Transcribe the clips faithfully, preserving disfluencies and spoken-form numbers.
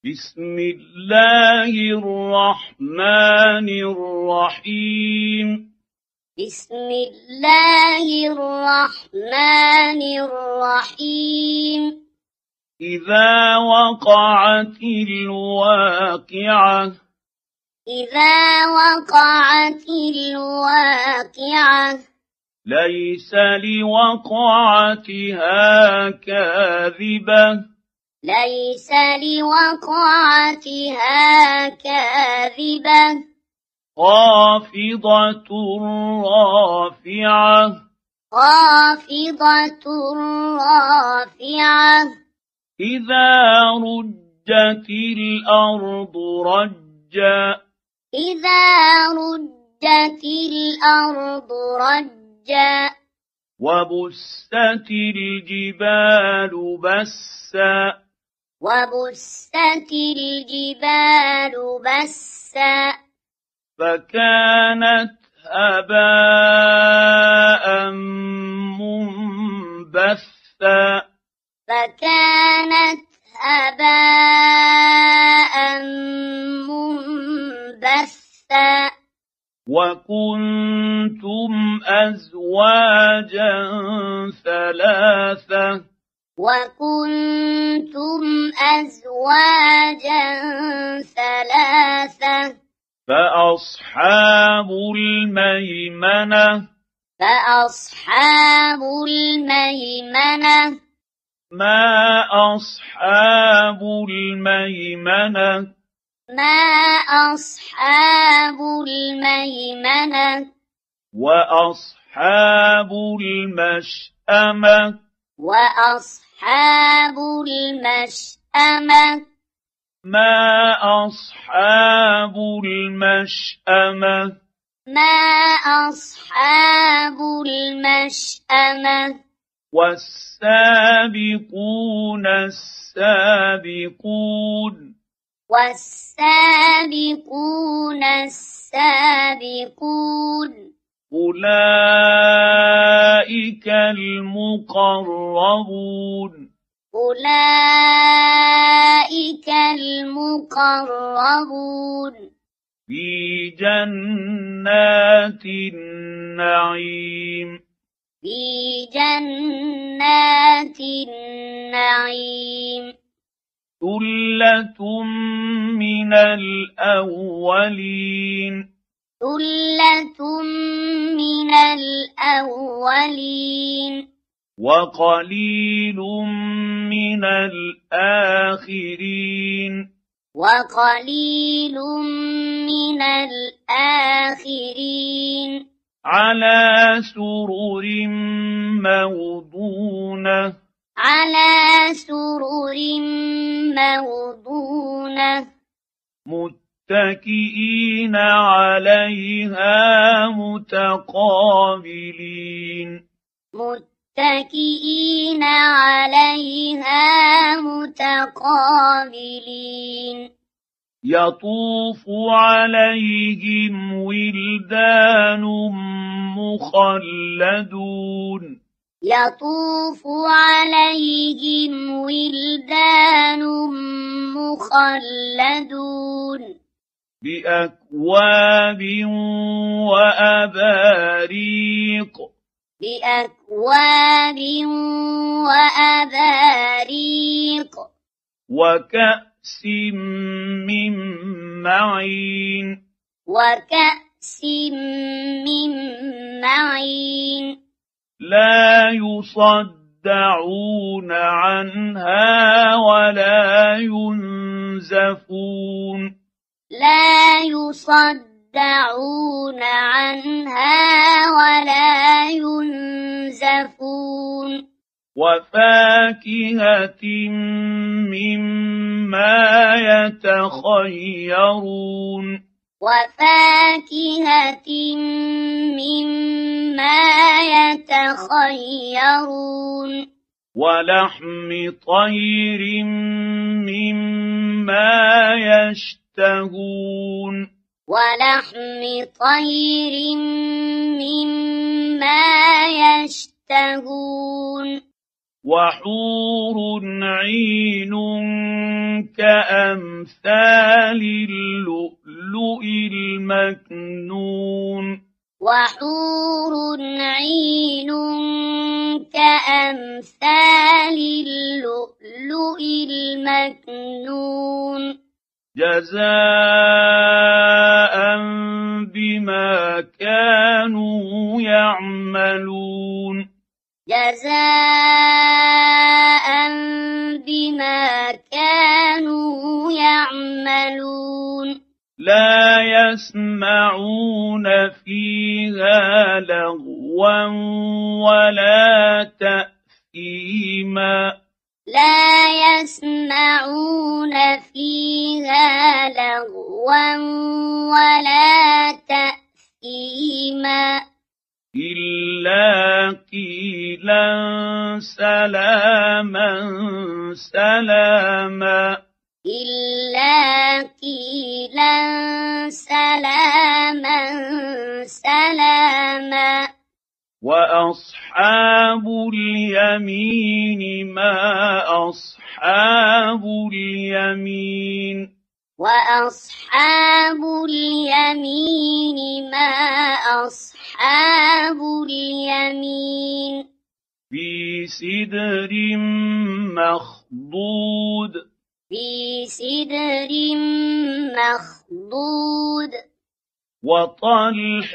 بسم الله الرحمن الرحيم بسم الله الرحمن الرحيم إذا وقعت الواقعة إذا وقعت الواقعة ليس لوقعتها كاذبة ليس لوقعتها كاذبة خافضة رافعة خافضة رافعة إذا رجت الأرض رجا إذا رجت الأرض رجا وبست الجبال بسا وبست الجبال بسا فكانت هباء منبثا فكانت هباء منبثا وكنتم أزواجا ثلاثة وكنتم أزواجا ثلاثة فأصحاب الميمنة فأصحاب الميمنة ما أصحاب الميمنة ما أصحاب الميمنة وأصحاب المشأمة وأصحاب المشأمة ما أصحاب المشأمة ما أصحاب المشأمة والسابقون السابقون والسابقون السابقون أولئك المقربون أولئك المقربون في جنات النعيم في جنات النعيم ثلة من الأولين ثلة من الأولين وقليل من الآخرين وقليل من الآخرين على سرر موضونة على سرر موضونة متكئين عليها متقابلين متكئين عليها متقابلين يطوف عليهم ولدان مخلدون يطوف عليهم ولدان مخلدون بأكواب وأباريق بأكواب وأباريق وكأس من معين وكأس من معين لا يصدعون عنها ولا ينزفون لا يصدعون عنها ولا ينزفون وفاكهة مما يتخيرون وفاكهة مما يتخيرون ولحم طير مما يشتهون ولحم طير مما يشتهون وحور عين كأمثال اللؤلؤ المكنون وحور عين كأمثال اللؤلؤ المكنون جزاء بما كانوا يعملون جزاء بما كانوا يعملون لا يسمعون فيها لغوا ولا تأثيما لا يسمعون فيها لغوا ولا تأثيما إلا قيلا سلاما سلاما إلا قيلا سلاما سلاما وأصحاب اليمين ما أصحاب اليمين وأصحاب اليمين ما أصحاب اليمين في سدر مخضود في سدر مخضود وطلح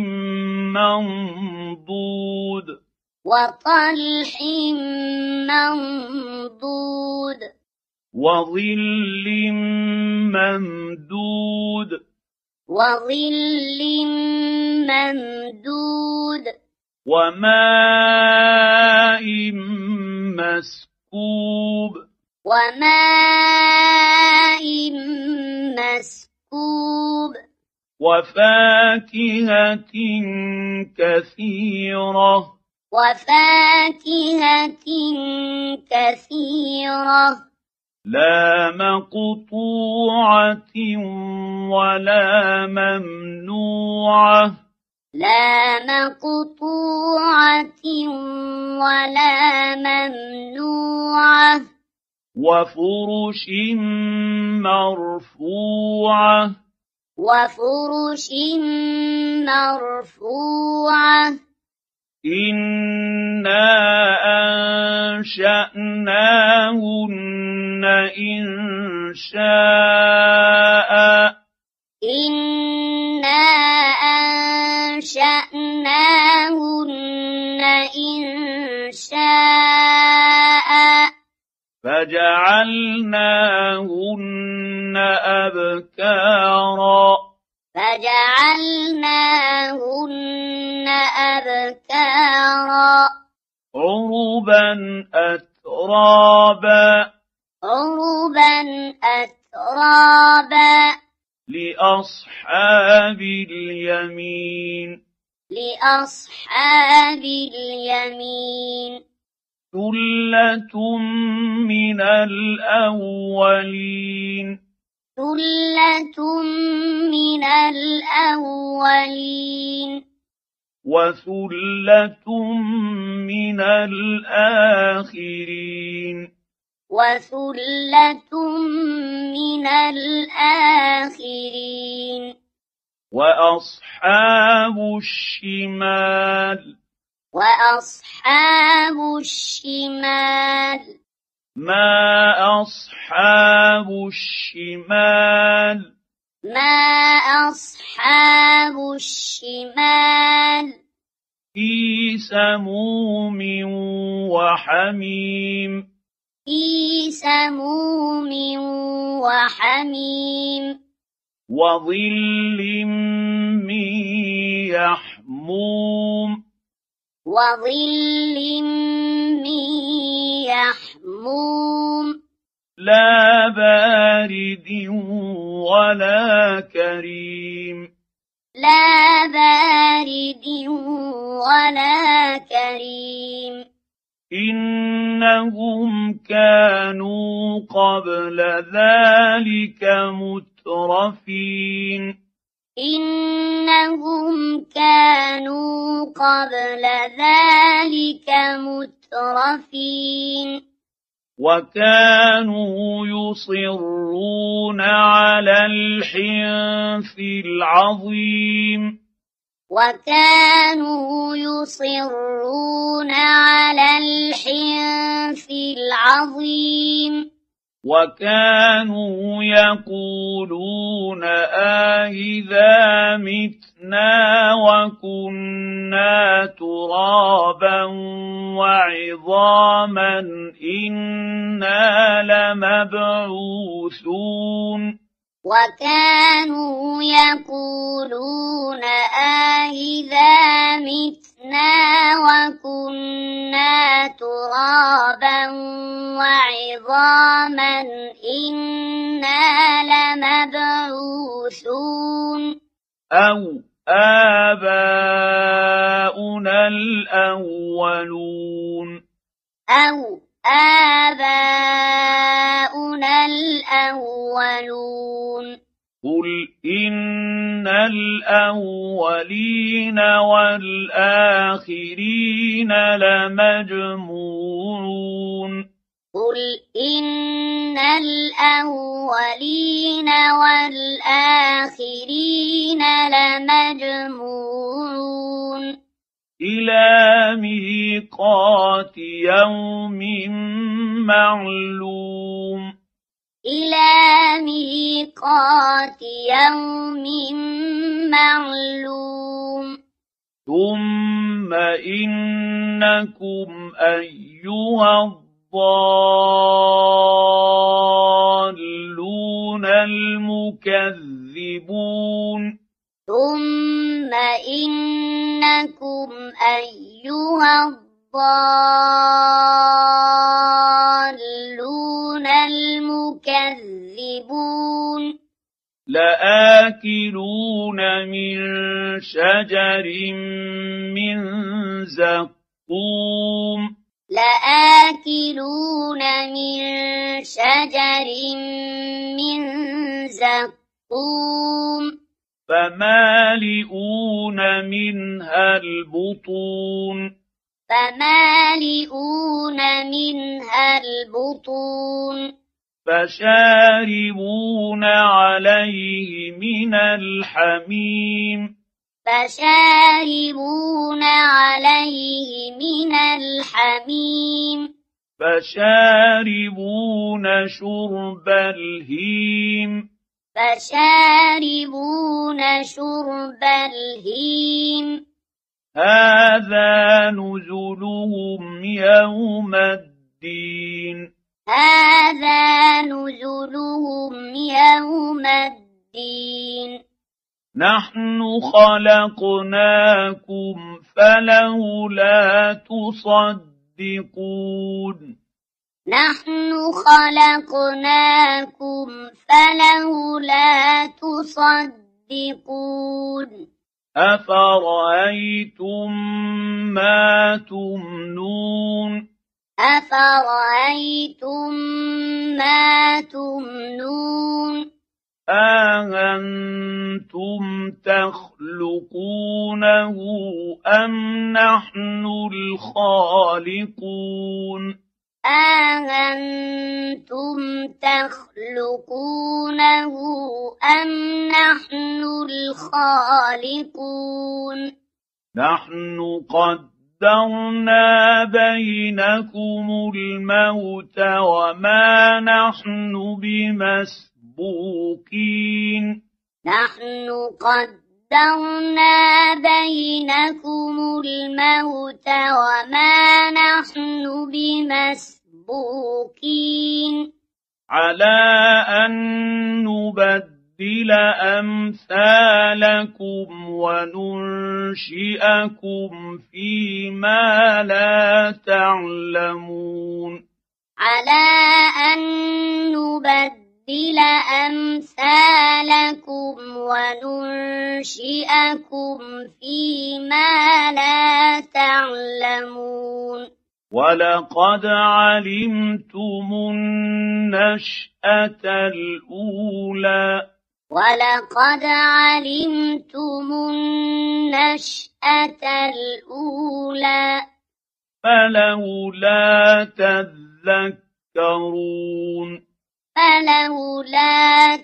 منضود وطلح منضود وظل ممدود وظل ممدود وماء مسكوب وماء مسكوب وفاكهة كثيرة وفاكهة كثيرة لا مقطوعة ولا ممنوعة لا مقطوعة ولا ممنوعة وفرش مرفوعة وفرش مرفوعة إنا أنشأناهن إنشاء إنا أنشأناهن إنشاء فجعلناهن أبكارا فجعلناهن أبكارا عربا أترابا عربا أترابا لأصحاب اليمين لأصحاب اليمين ثلة من الأولين ثلة من الأولين وثلة من الآخرين وثلة من الآخرين وأصحاب الشمال وأصحاب الشمال ما أصحاب الشمال ما أصحاب الشمال في سموم وحميم في سموم وحميم وظل من يحموم وظل من يحموم لا بارد ولا كريم لا بارد ولا كريم إنهم كانوا قبل ذلك مترفين إنهم كانوا قبل ذلك مترفين مترفين وكانوا يصرون على الحنث العظيم وكانوا يصرون على الحنث العظيم وكانوا يقولون أإذا متنا وكنا ترابا وعظاما إنا لمبعوثون وكانوا يقولون أإذا متنا وكنا ترابا وعظاما إنا لمبعوثون أو آباؤنا الأولون أو آباؤنا الأولون قل إن الأولين والآخرين لمجموعون قل إن الأولين والآخرين لمجموعون إلى ميقات يوم معلوم إلى ميقات يوم معلوم ثم إنكم أيها الضالون المكذبون ثم إنكم أيها الضالون المكذبون لآكلون من شجر من زقوم لآكلون من شجر من زقوم فمالئون منها البطون فمالئون منها البطون فشاربون عليه من الحميم فشاربون عليه من الحميم فشاربون شرب الهيم فشاربون شرب الهيم هذا نزلهم يوم الدين هذا نزلهم يوم الدين نحن خلقناكم فلولا تصدقون نحن خلقناكم فلولا تصدقون أفرأيتم ما تمنون أفرأيتم ما تمنون أأنتم تخلقونه أم نحن الخالقون أأنتم تخلقونه أم نحن الخالقون نحن قدرنا بينكم الموت وما نحن بمسبوقين نحن قدرنا بينكم الموت وما نحن بمسبوقين على أن نبدل أمثالكم وننشئكم فيما لا تعلمون على أن نبدل أمثالكم وننشئكم فيما لا تعلمون ولقد علمتم النشأة الأولى ولقد علمتم النشأة الأولى فلولا تذكرون فلولا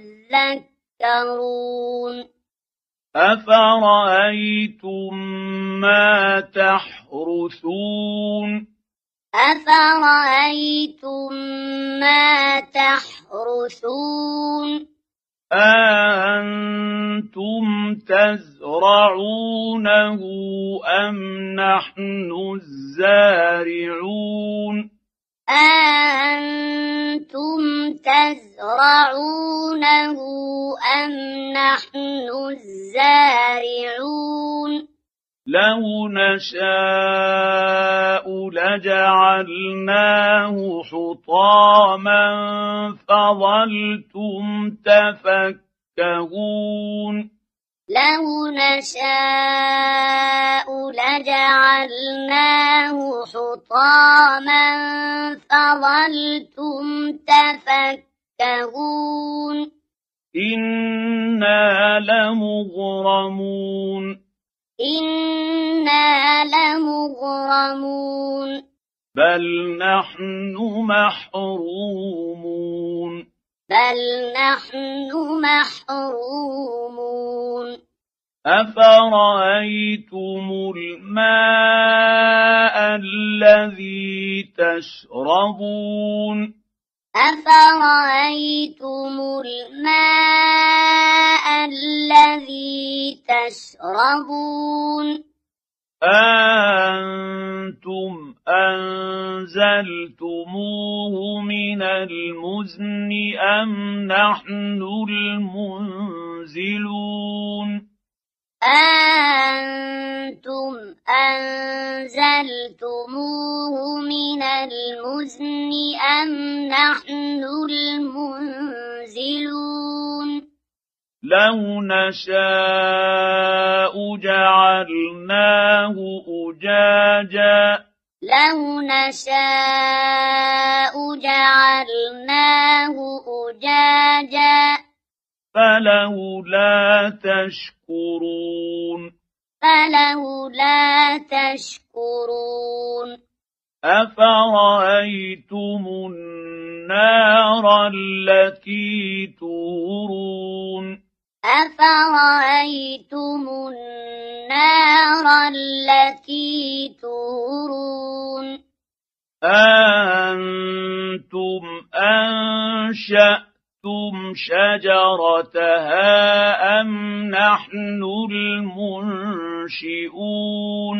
تذكرون أفرأيتم ما تحرثون أفرأيتم ما تحرثون أأنتم تزرعونه أم نحن الزارعون أأنتم تزرعونه أم نحن الزارعون لو نشاء لجعلناه حطاما فظلتم تفكهون لو نشاء لجعلناه حطاما فظلتم تفكهون إنا لمغرمون إنا لمغرمون بل نحن محرومون بل نحن محرومون أفرأيتم الماء الذي تشربون أفرأيتم الماء الذي تشربون أأنتم أنزلتموه من المزن أم نحن المنزلون أأنتم أنزلتموه من المزن أم نحن المنزلون لو نشاء جعلناه أجاجا لو نشاء جعلناه أجاجا فلولا تشكرون فلولا تشكرون أفرأيتم النار التي تورون أفرأيتم النار التي تورون أأنتم أنشأتم شجرتها أم نحن المنشئون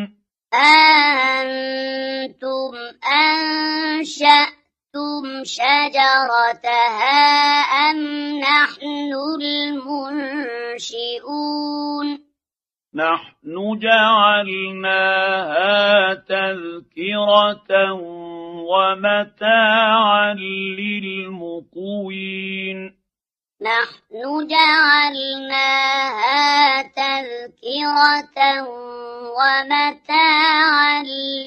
أأنتم أنشأتم شجرتها أم نحن المنشئون نحن جعلناها تذكرة ومتاعا للمقوين نحن جعلناها تذكرة ومتاعا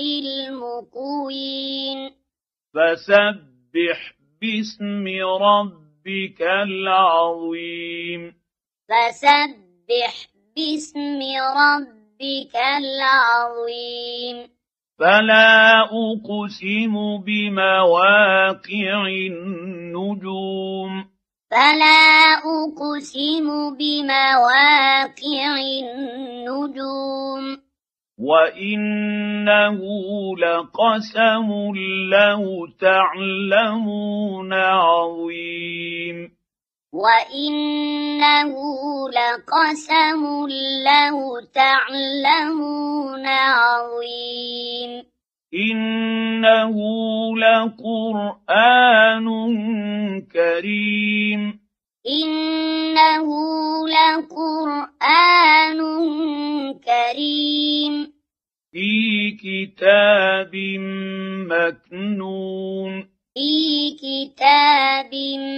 للمقوين فسبح باسم ربك العظيم فسبح باسم ربك العظيم فلا أقسم بمواقع النجوم فلا أقسم بمواقع النجوم وإنه لقسم لو تعلمون عظيم وإنه لقسم لو تعلمون عظيم إنه لقرآن كريم إنه لقرآن كريم في كتاب مكنون في كتاب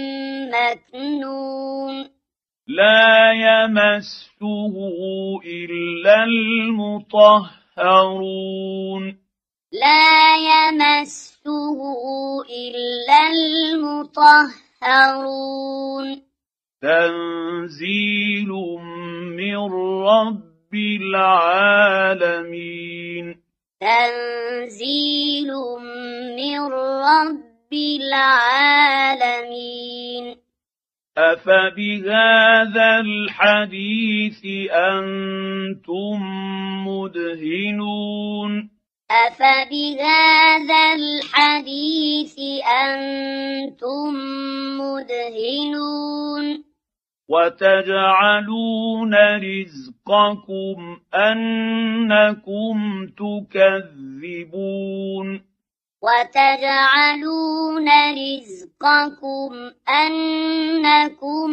مكنون لا يمسه إلا المطهرون لا يمسه إلا المطهرون تنزيل من رب العالمين تنزيل من رب العالمين. أفبهذا الحديث أنتم مدهنون أفبهذا الحديث أنتم مدهنون وتجعلون رزقكم أنكم تكذبون وتجعلون رزقكم أنكم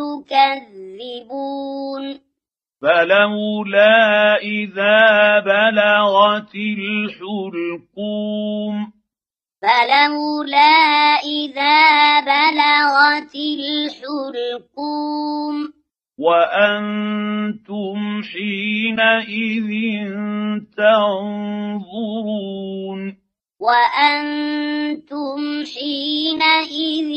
تكذبون فلولا إذا بلغت الحلقوم فلولا إذا بلغت الحلقوم وأنتم حينئذ تنظرون وأنتم حينئذ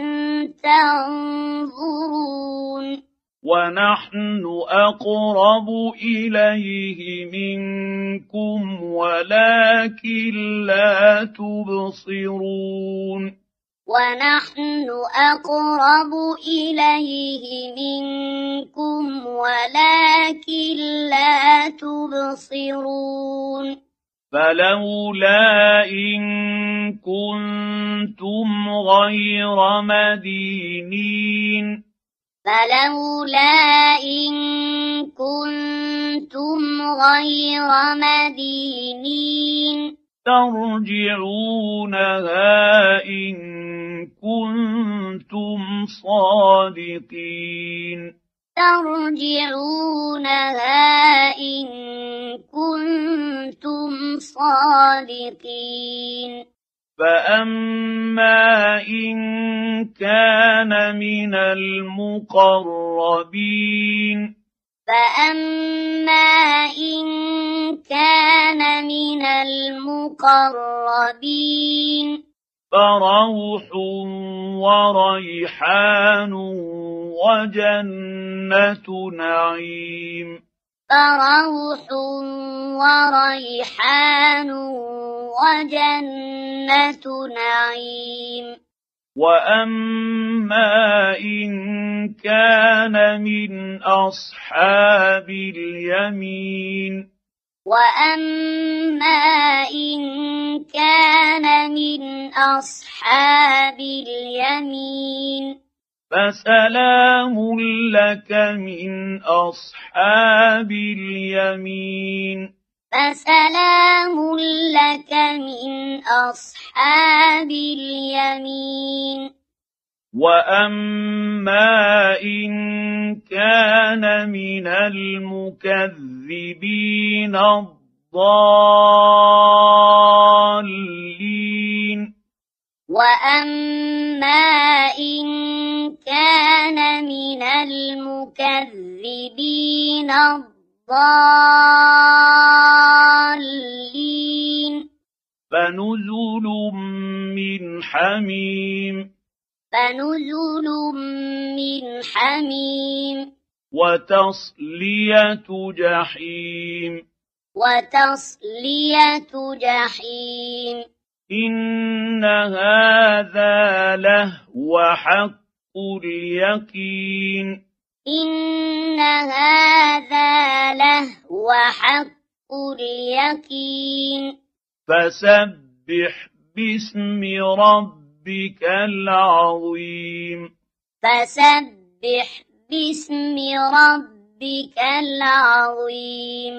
تنظرون ونحن أقرب إليه منكم ولكن لا تبصرون ونحن أقرب إليه منكم ولكن لا تبصرون فلولا إن كنتم غير مدينين فلولا إن كنتم غير مدينين ترجعونها إن كنتم صادقين ترجعونها إن كنتم صادقين فأما إن كان من المقربين فأما إن كان من المقربين فروح وريحان وجنة نعيم فروح وريحان وجنة نعيم وأما إن كان من أصحاب اليمين وأما إن كان من أصحاب اليمين فسلام لك من أصحاب اليمين فسلام لك من أصحاب اليمين وأما إن كان من المكذبين الضالين وأما إن كان من المكذبين الضالين فنزل من حميم فنزل من حميم وتصلية جحيم وتصلية جحيم إن هذا لهو حق اليقين إن هذا لهو حق اليقين فسبح باسم ربك العظيم فسبح باسم ربك العظيم.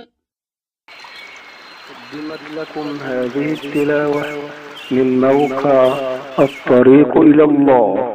قدمت لكم هذه التلاوة من موقع الطريق إلى الله.